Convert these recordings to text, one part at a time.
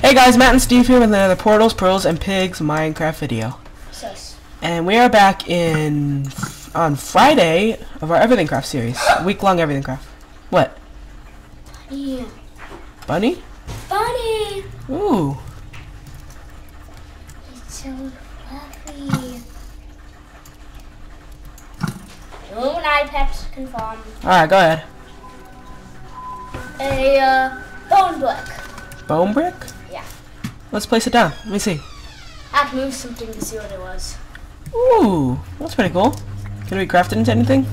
Hey guys, Matt and Steve here with another Portals, Pearls, and Pigs Minecraft video. Sus. And we are back on Friday of our Everything Craft series. Week-long Everything Craft. What? Bunny. Bunny? Bunny! Ooh. It's so fluffy. Illuminati pets confirmed. Alright, go ahead. A bone brick. Bone brick? Yeah. Let's place it down. Let me see. I have to move something to see what it was. Ooh, that's pretty cool. Can we craft it into anything?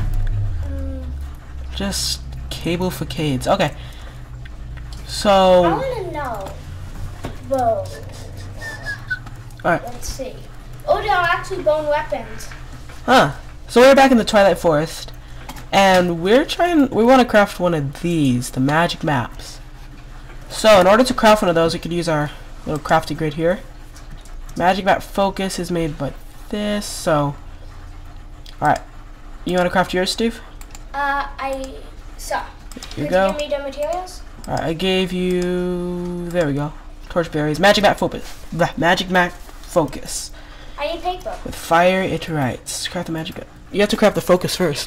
Just cable facades. Okay. I So, want to know. Whoa. alright. Let's see. Oh, there are actually bone weapons. Huh. So we're back in the Twilight Forest. And we want to craft one of these, the magic maps. So in order to craft one of those, we could use our little crafting grid here. Magic map focus is made by this, so. Alright. You want to craft yours, Steve? Here you go. Give me the materials? Alright, I gave you, there we go. Torch berries. Magic map focus. Magic map focus. I need paper. With fire, it writes. Craft the magic. You have to craft the focus first.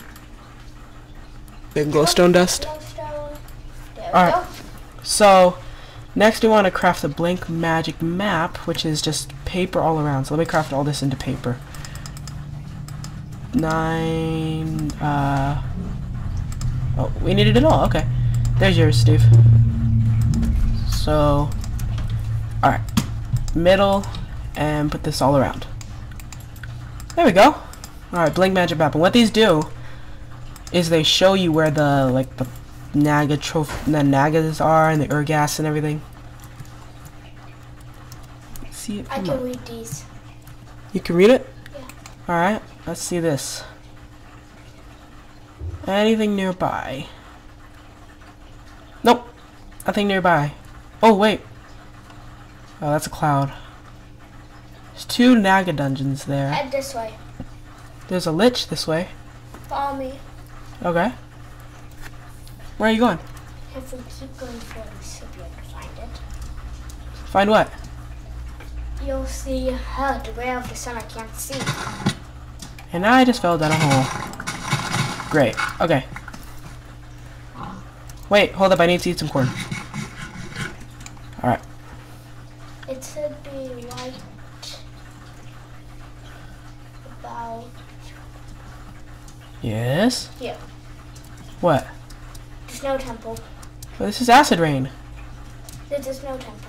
Big glowstone dust. Glowstone. There we Alright. go. So, next we want to craft a blank magic map, which is just paper all around. So let me craft all this into paper. 9, oh, we needed it all, okay. There's yours, Steve. So, alright. Middle, and put this all around. There we go. Alright, blank magic map. And what these do is they show you where the, like, the Nagas are and the Urghast and everything. See it? I Come can on. read these. You can read it? Yeah. Alright, let's see this. Anything nearby? Nope. Nothing nearby. Oh, wait. Oh, that's a cloud. There's 2 Naga dungeons there. Head this way. There's a Lich this way. Follow me. Okay. Where are you going? If we keep going forward, we should be able to find it. Find what? You'll see the ray of the sun I can't see. And I just fell down a hole. Great. Okay. Wait, hold up. I need to eat some corn. Alright. It should be right about Yes? here. What? The snow temple. Well, this is acid rain. There's a snow temple.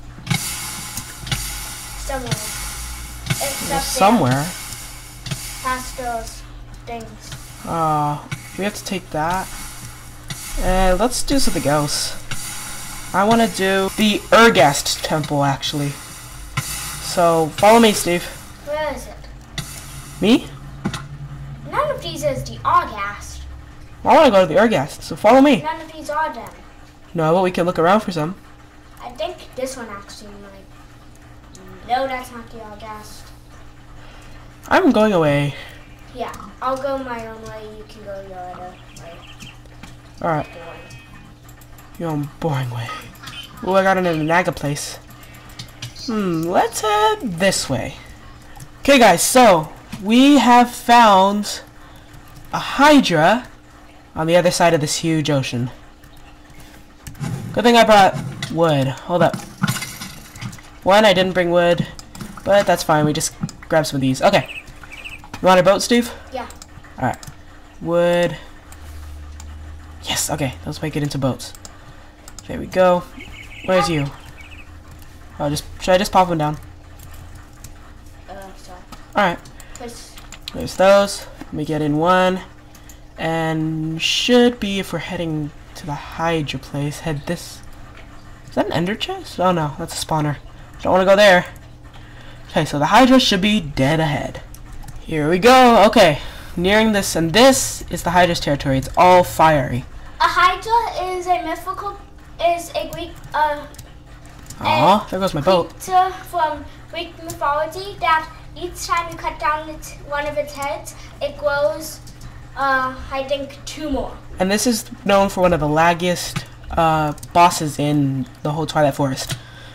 Somewhere. It's up Somewhere. there, past those things. We have to take that. And let's do something else. I want to do the Urghast temple, actually. So, follow me, Steve. Where is it? Me? None of these is the August. I want to go to the Urghast, so follow me. None of these are them. No, but we can look around for some. I think this one actually might. No, that's not the August. I'm going away. Yeah, I'll go my own way. You can go your other way. Alright. Your own boring way. Oh, I got in a Naga place. Let's head this way. Okay, guys, so we have found a Hydra on the other side of this huge ocean. Good thing I brought wood. Hold up. One, I didn't bring wood, but that's fine. We just grab some of these. Okay. You want a boat, Steve? Yeah. Alright. Wood. Yes, okay. Let's make it into boats. There we go. Where's you? Oh, should I just pop them down? Sorry. Alright. There's those. Let me get in one. And should be, if we're heading to the Hydra place, head this. Is that an ender chest? Oh no, that's a spawner. Don't want to go there. Okay, so the Hydra should be dead ahead. Here we go. Okay, nearing this, and this is the Hydra's territory. It's all fiery. A Hydra is a Greek Aw, there goes my boat. creature from Greek mythology that each time you cut down one of its heads, it grows, I think, 2 more. And this is known for one of the laggiest bosses in the whole Twilight Forest.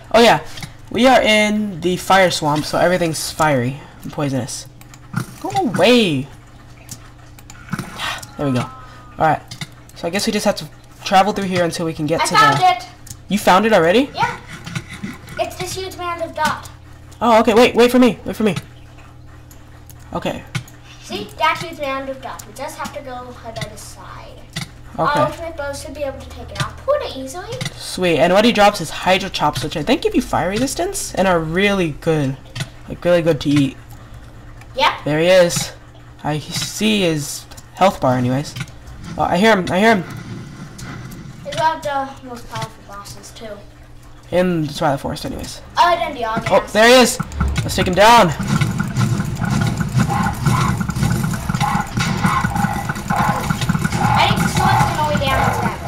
Oh yeah, we are in the fire swamp, so everything's fiery and poisonous. Go away. There we go. Alright, so I guess we just have to travel through here until we can get to the... I found it! You found it already? Yeah. It's this huge mound of dot. Oh, okay, wait for me. Wait for me. Okay. See? That huge mound of dot. We just have to go another side. Okay. Our ultimate bow should be able to take it out pretty easily. Sweet. And what he drops is Hydra Chops, which I think give you fire resistance and are really good. Like, really good to eat. Yep. There he is. I see his health bar anyways. Oh, I hear him. He's one of the most powerful bosses, too. In the Twilight Forest anyways. Other than the August. Oh, there he is. Let's take him down. I think the swords can only damage them.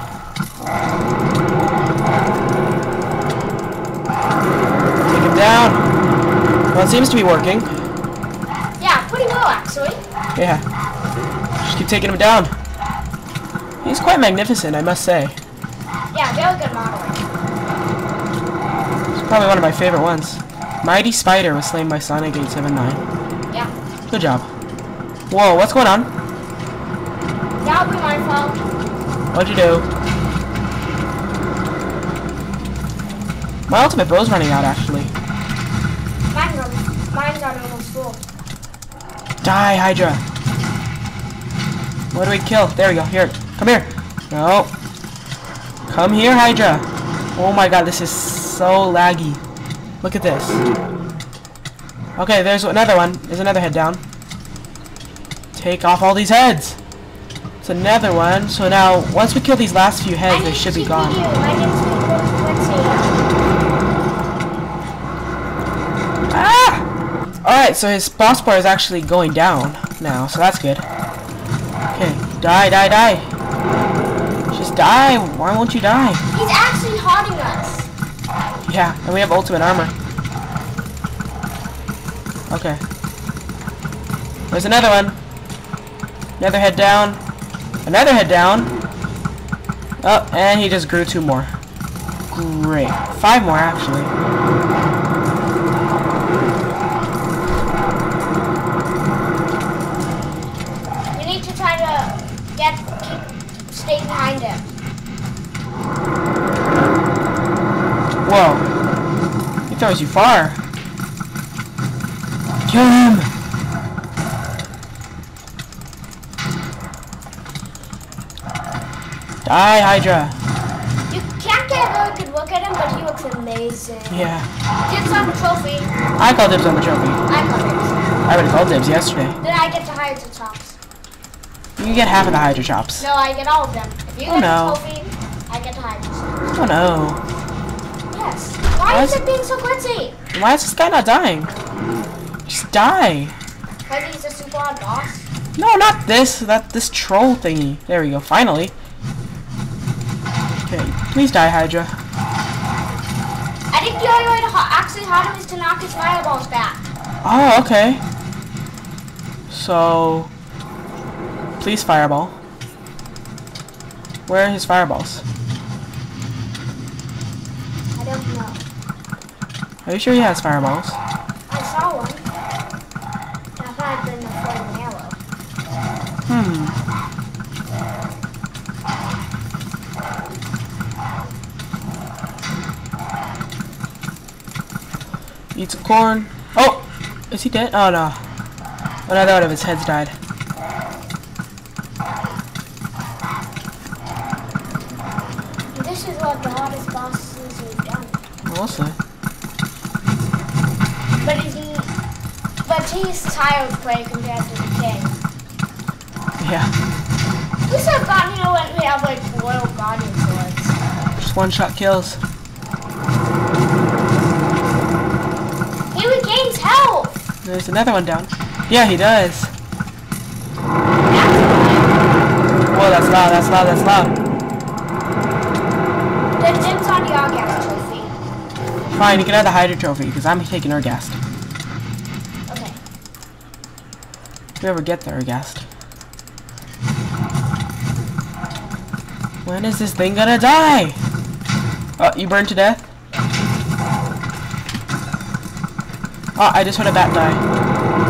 Take him down. Well, it seems to be working. Yeah, pretty well, actually. Yeah. Just keep taking him down. He's quite magnificent, I must say. Yeah, very good model. He's probably one of my favorite ones. Mighty Spider was slain by Sonic 879. Yeah. Good job. Whoa, what's going on? That'll be my fault. What'd you do? My ultimate bow's running out, actually. Mine's almost full. Die, Hydra. What do we kill? There we go. Here. Come here. No. Come here, Hydra. Oh my god, this is so laggy. Look at this. Okay, there's another one. There's another head down. Take off all these heads. It's another one. So now, once we kill these last few heads, they should be gone. Ah! Alright, so his boss bar is actually going down now, so that's good. Okay, die. Just die. Why won't you die? He's actually haunting us. Yeah, and we have ultimate armor. Okay. There's another one. Another head down. Another head down. Oh, and he just grew 2 more. Great. 5 more, actually. We need to try to stay behind him. Whoa. He throws you far. Kill him! Die, Hydra! You can't get a really good look at him, but he looks amazing. Yeah. Dibs on the trophy. I called dibs on the trophy. I call dibs. I already called dibs yesterday. Then I get to hide the chops. You get half of the Hydra Chops. No, I get all of them. If you Oh, get no. the trophy, I get to hide the chops. Oh no. Yes. Why is it being so glitzy? Why is this guy not dying? Just die. Because he's a super odd boss. No, not this. This troll thingy. There we go. Finally. Okay, please die, Hydra. I think the only way to actually hide him is to knock his fireballs back. Oh, okay. So, please fireball. Where are his fireballs? I don't know. Are you sure he has fireballs? I saw one. That might have been the flaming arrow. Eat some corn. Oh! Is he dead? Oh no. Another one of his heads died. This is what the hardest bosses we've done. Mostly. But he's child's play compared to the king. Yeah. We should have gotten, when we have like royal guardian swords. Just one-shot kills. He regains health! There's another one down. Yeah, he does. Whoa, that's loud. Then dibs on the Argast trophy. Fine, you can have the Hydra trophy, because I'm taking Ergast. Okay. If we ever get the Ergast. When is this thing gonna die? Oh, you burned to death? Oh, I just heard a bat die.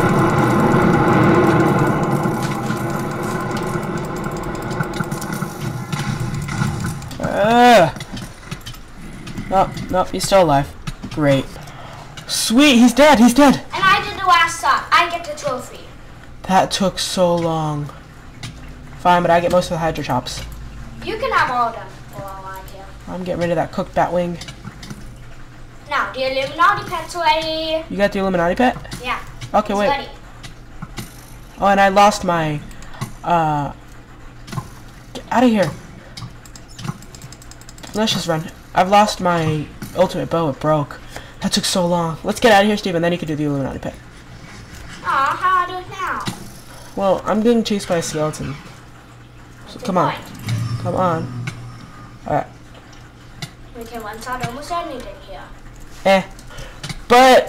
Nope, he's still alive. Great. Sweet, he's dead, he's dead! And I did the last stop. I get the trophy. That took so long. Fine, but I get most of the Hydra Chops. You can have all of them for all I care. I'm getting rid of that cooked bat wing. Now, the Illuminati pet's ready. You got the Illuminati pet? Yeah. Okay, It's wait. ready. Oh, and I lost my, get out of here. Let's just run. I've lost my ultimate bow. It broke. That took so long. Let's get out of here, Steven. Then you can do the Illuminati pet. Aw, how do I do it now? Well, I'm getting chased by a skeleton. So, come on. Come on. Alright. We can one shot almost anything here. But,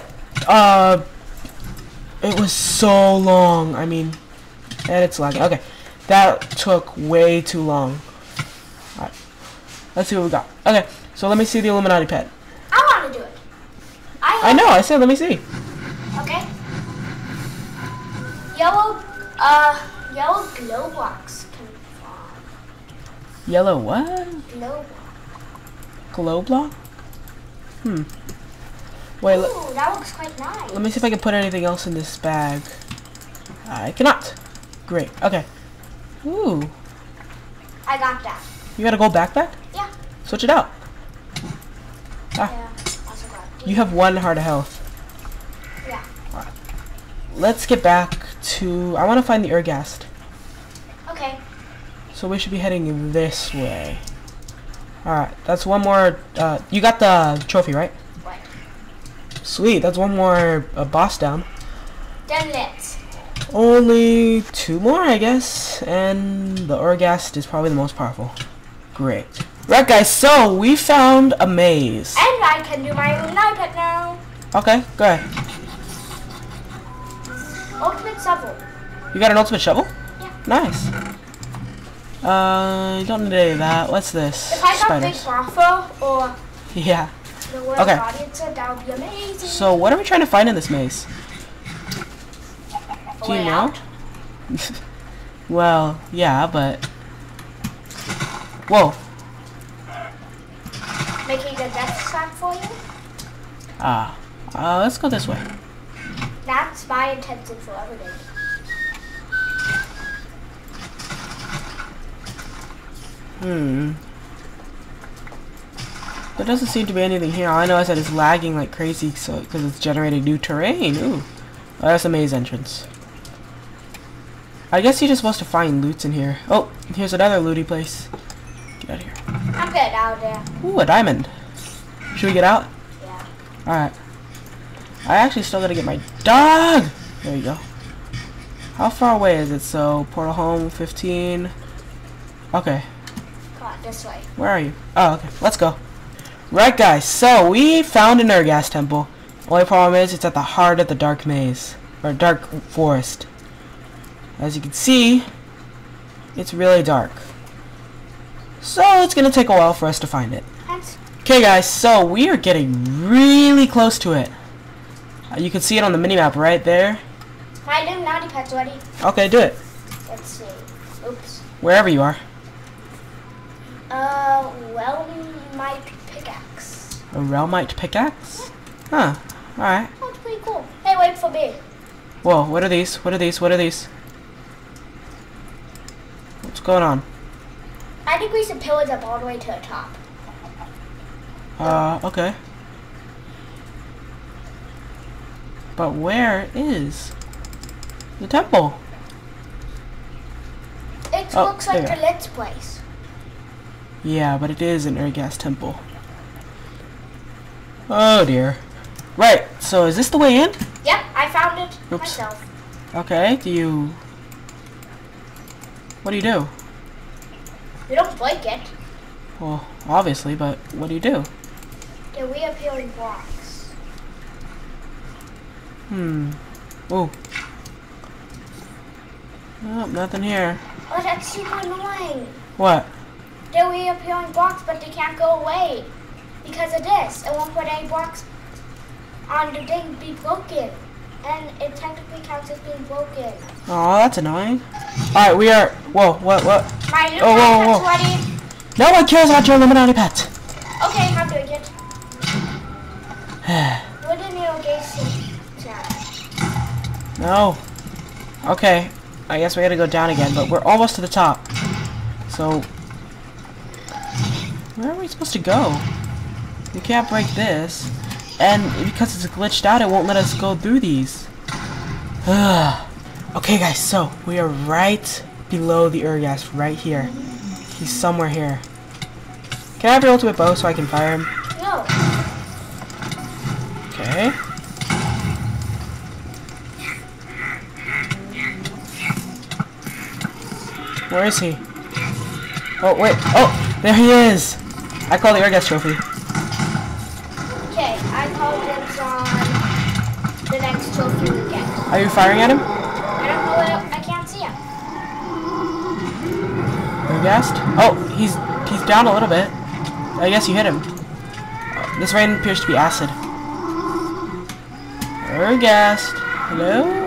it was so long. I mean, and it's lagging. Okay. That took way too long. Alright. Let's see what we got. Okay. So let me see the Illuminati pet. I want to do it. I know. I said let me see. Okay. Yellow glow blocks can fall. Yellow what? Glow block. Glow block? Wait, Ooh, that looks quite nice. let me see if I can put anything else in this bag. I cannot. Great. Okay. Ooh. I got that. You got a gold backpack? Yeah. Switch it out. Yeah. Also got You have 1 heart of health. Yeah. Let's get back to... I want to find the Ergast. Okay. So we should be heading this way. Alright, that's one more... you got the trophy, right? Right. Sweet, that's one more boss down. Then let's. Only 2 more, I guess. And the Ergast is probably the most powerful. Great. Right, guys, so we found a maze. And I can do my own iPad now. Okay, go ahead. Ultimate shovel. You got an ultimate shovel? Yeah. Nice. You don't need any of that. What's this? If I got Big Bravo or Yeah. the World Okay. Audience, that would be amazing. So what are we trying to find in this maze? A Do you way know? out? Well, yeah, but... Whoa. Making a death trap for you? Let's go this way. That's my intention for everything. There doesn't seem to be anything here. All I know is that it's lagging like crazy, so because it's generating new terrain. Ooh, oh, that's a maze entrance. I guess you're just supposed to find loots in here. Oh, here's another looty place. Get out of here. I'm good out there. Ooh, a diamond. Should we get out? Yeah. Alright. I actually still gotta get my dog! There you go. How far away is it? So, portal home, 15. Okay. Come on, this way. Where are you? Oh, okay. Let's go. Right, guys. So, we found an Ergast temple. Only problem is, it's at the heart of the dark maze. Or dark forest. As you can see, it's really dark. So, it's gonna take a while for us to find it. Okay, guys. So, we are getting really close to it. You can see it on the minimap right there. My Illuminati pet's ready. Okay, do it. Let's see. Oops. Wherever you are. Well, my pickaxe. A Realmite pickaxe? Huh. Alright. That's pretty cool. Hey, wait for me. Whoa, what are these? What are these? What are these? What's going on? I think we should pillage up all the way to the top. Okay. But where is the temple? It Oh, looks like there. the Lit's place. Yeah, but it is an Ergast temple. Oh dear. Right, so is this the way in? Yep, I found it Oops. myself. Okay, do you... What do you do? You don't break it. Well, obviously, but what do you do? They're reappearing blocks. Ooh. Oh, nothing here. Oh, that's super annoying. What? They're reappearing blocks, but they can't go away. Because of this. It won't put any blocks. on the thing be broken. And it technically counts as being broken. Oh, that's annoying. Alright, we are... Whoa, what? My little whoa. pet's ready. No one cares about your Illuminati pet. Okay, I'm doing it. What did Neil Gacy say? No. Okay, I guess we gotta go down again, but we're almost to the top. So... where are we supposed to go? We can't break this. And because it's glitched out, it won't let us go through these. Okay, guys, so we are right below the Urghast, right here. He's somewhere here. Can I have your ultimate bow so I can fire him? No. Okay. Where is he? Oh, wait. Oh, there he is. I call the Urghast trophy. Okay, I call dibs on the next trophy we get. Are you firing at him? I don't know. I can't see him. Urghast? Oh, he's down a little bit. I guess you hit him. This rain appears to be acid. Urghast. Hello?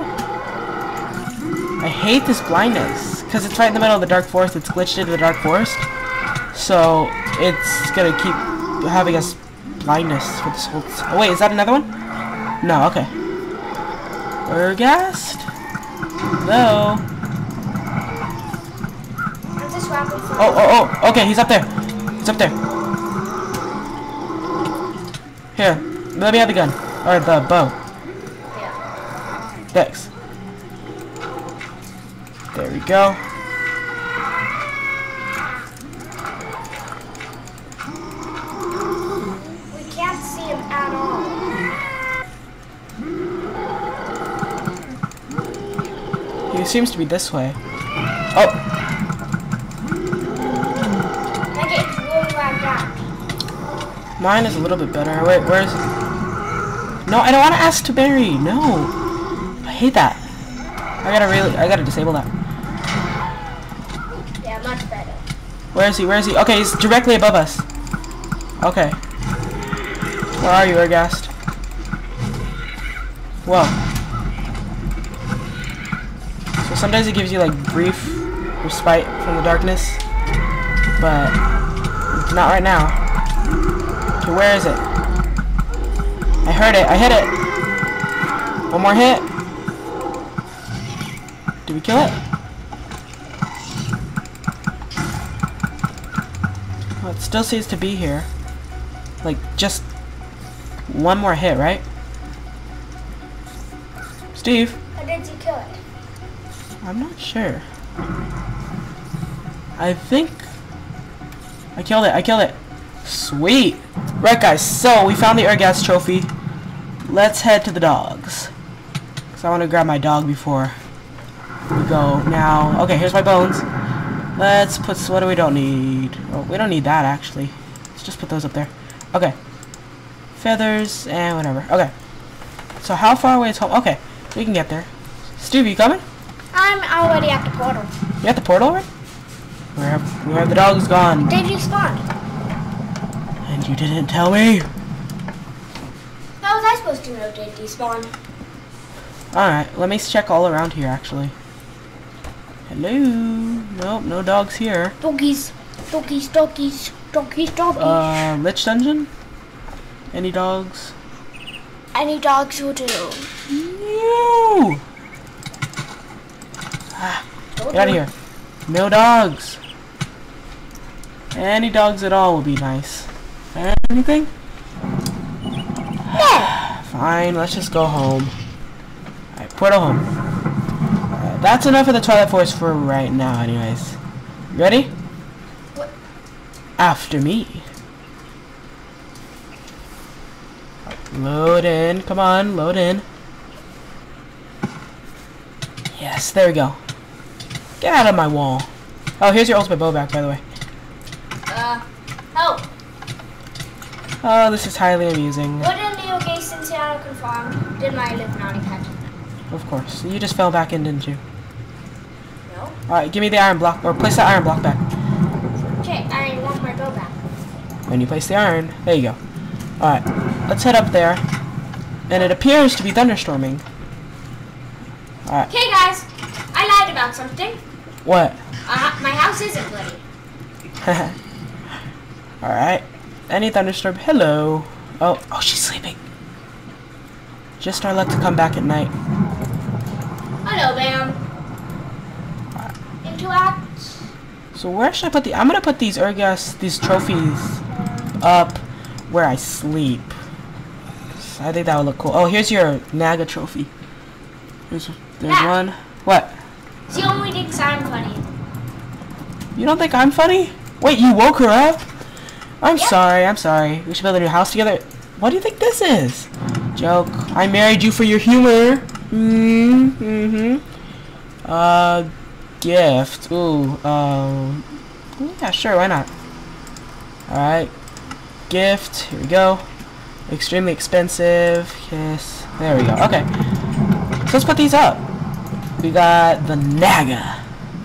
I hate this blindness. Because it's right in the middle of the Dark Forest. It's glitched into the Dark Forest. So, it's gonna keep having us blindness for this whole... oh, wait, is that another one? No, okay. Urghast? Hello? I'm just rapid fire. Oh, okay, he's up there. He's up there. Here, let me have the gun. Or the bow. Yeah. Thanks. There we go. We can't see him at all. He seems to be this way. Oh! Like it's really lagged out. Mine is a little bit better. Wait, where's... no, I don't want to ask to bury. No. I hate that. I gotta disable that. Yeah, much better. Where is he? Where is he? Okay, he's directly above us. Okay. Where are you, Urghast? Whoa. So sometimes it gives you like brief respite from the darkness, but not right now. Okay, where is it? I heard it. I hit it. One more hit. Did we kill it? Well, it still seems to be here. Like, just one more hit, right? Steve? How did you kill it? I'm not sure. I think I killed it. I killed it. Sweet. Right, guys. So we found the Urghast trophy. Let's head to the dogs. Cause I want to grab my dog before we go. Now, okay. Here's my bones. Let's put. What do we don't need? Oh, we don't need that actually. Let's just put those up there. Okay. Feathers and whatever. Okay. So how far away is home? Okay, we can get there. Steve, you coming? I'm already at the portal. You at the portal already? Where have the dogs gone? They respawned. And you didn't tell me. How was I supposed to know they despawned? Alright, let me check all around here actually. Hello? Nope, no dogs here. Doggies. Doggies, doggies, doggies, doggies. Lich Dungeon? Any dogs? Any dogs will do. No! Ah, get out of here. No dogs. Any dogs at all will be nice. Anything? No. Fine, let's just go home. Alright, portal home. That's enough of the Twilight Forest for right now anyways. Ready? What? After me. Load in. Come on, load in. Yes, there we go. Get out of my wall. Oh, here's your ultimate bow back, by the way. Help. Oh, this is highly amusing. What did Neo Gason say I confirm? Did my Illuminati pet? Of course. You just fell back in, didn't you? No. Alright, give me the iron block, or place that iron block back. Okay, I want my bow back. When you place the iron, there you go. Alright, let's head up there. And it appears to be thunderstorming. Alright. Okay, guys. I lied about something. What? My house isn't bloody. Alright. Any thunderstorm? Hello. Oh, she's sleeping. Just our luck to come back at night. Hello, ma'am. Interact. So where should I put I'm gonna put these trophies up where I sleep. I think that would look cool. Oh, here's your Naga trophy. There's one. What? She only thinks I'm funny. You don't think I'm funny? Wait, you woke her up? I'm Yep. sorry. We should build a new house together. What do you think this is? Joke. I married you for your humor. Gift. Ooh, yeah, sure, why not? Alright. Gift. Here we go. Extremely expensive. Kiss. There we go. Okay. So let's put these up. We got the Naga.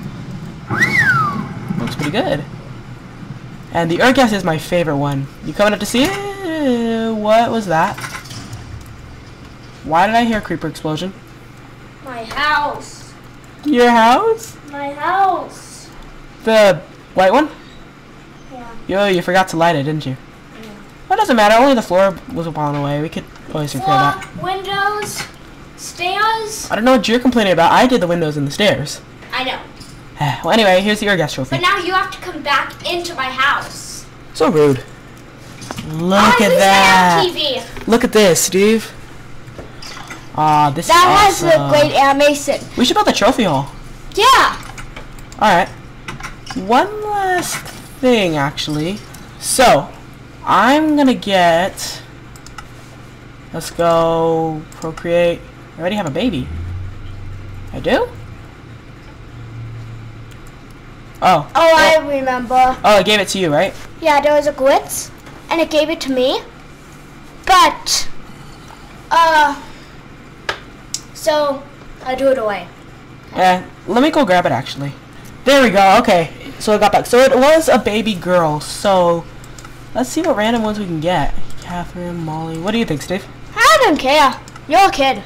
Looks pretty good. And the Urgas is my favorite one. You coming up to see it? What was that? Why did I hear a creeper explosion? My house. Your house? My house. The white one? Yeah. Yo, you forgot to light it, didn't you? Yeah. Well, it doesn't matter. Only the floor was blown away. We could always repair that. Windows, stairs. I don't know what you're complaining about. I did the windows and the stairs. I know. Well, anyway, here's the Urgas trophy. But now you have to come back into my house. So rude. Look at that. TV. Look at this, Steve. This That is has awesome. a great animation. We should build a trophy hall. Yeah. Alright. One last thing, actually. So, I'm gonna get... Let's go procreate. I already have a baby. I do? Oh. Oh, I remember. Oh, I gave it to you, right? Yeah, there was a glitch, and it gave it to me. But, so I threw it away. Let me go grab it, actually. There we go, okay. So I got back. So it was a baby girl, so... Let's see what random ones we can get. Catherine, Molly. What do you think, Steve? I don't care. You're a kid.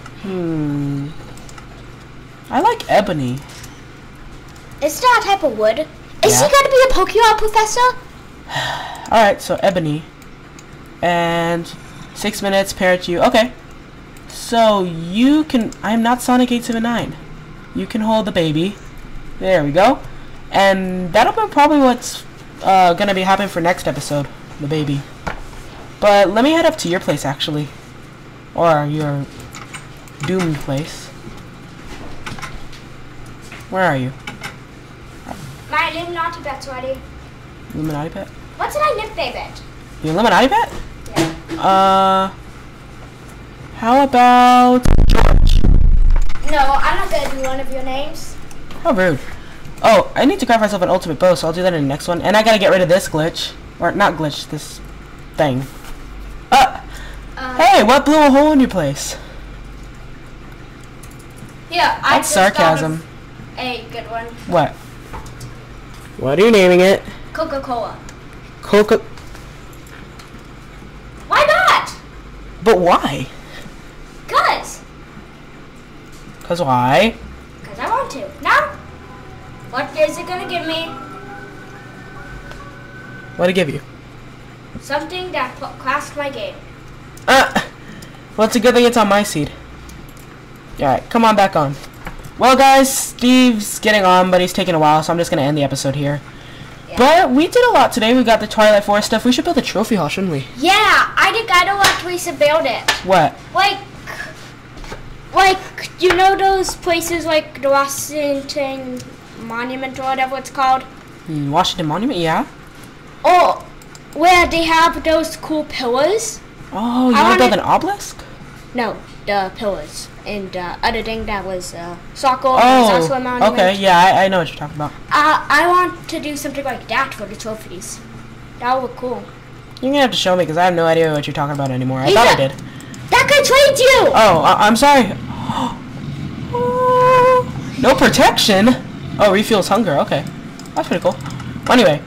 I like Ebony. Is that a type of wood? Is Yeah. he going to be a Pokemon professor? Alright, so Ebony. And 6 minutes, parrot you. Okay. So you can... I'm not Sonic 879. You can hold the baby. There we go. And that'll be probably what's gonna be happening for next episode. The baby. But let me head up to your place, actually. Or your doomed place. Where are you? My Illuminati pet's ready. Illuminati pet? What's my nickname it? The Illuminati pet? Yeah. How about George? No, I'm not going to do one of your names. How rude. Oh, I need to grab myself an ultimate bow, so I'll do that in the next one. And I gotta get rid of this glitch. Or, not glitch, this thing. Hey, what blew a hole in your place? Yeah, I That's just thought sarcasm. of a good one. What? What are you naming it? Coca-Cola. Coca... Why not? But why? Cause. Cause why? Cause I want to. Now, what is it gonna give me? What'd it give you? Something that crashed my game. Well, it's a good thing it's on my seed. Alright, come on back on. Well, guys, Steve's getting on, but he's taking a while, so I'm just going to end the episode here. Yeah. But we did a lot today. We got the Twilight Forest stuff. We should build a trophy hall, shouldn't we? Yeah, I think I know what we should build it. What? Like, you know those places like the Washington Monument or whatever it's called? Washington Monument, yeah? Oh, where they have those cool pillars? Oh, you I want to build wanna- an obelisk? No, the pillars. And the other thing that was soccer. Oh, Also a monument. okay, yeah, I know what you're talking about. I want to do something like that for the trophies. That would look cool. You're going to have to show me, because I have no idea what you're talking about anymore. I He's thought I a- did. That guy trades you! Oh, I'm sorry. No protection? Oh, refuels hunger. Okay. That's pretty cool. Anyway.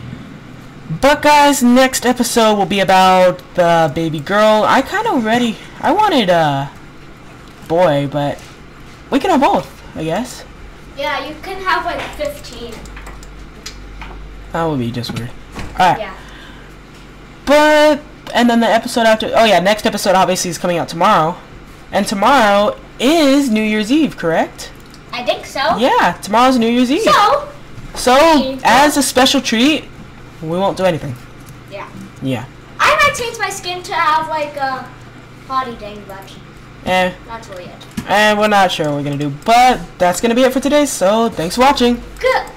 But guys, next episode will be about the baby girl. I kind of already I wanted boy, but we can have both, I guess. Yeah, you can have like 15. That would be just weird. Alright. Yeah. But, and then the episode after, oh yeah, next episode obviously is coming out tomorrow. And tomorrow is New Year's Eve, correct? I think so. Yeah, tomorrow's New Year's Eve. So, as a special treat, we won't do anything. Yeah. Yeah. I might change my skin to have like a body thing, but that's really it. And we're not sure what we're gonna do. But that's gonna be it for today, so thanks for watching. Good.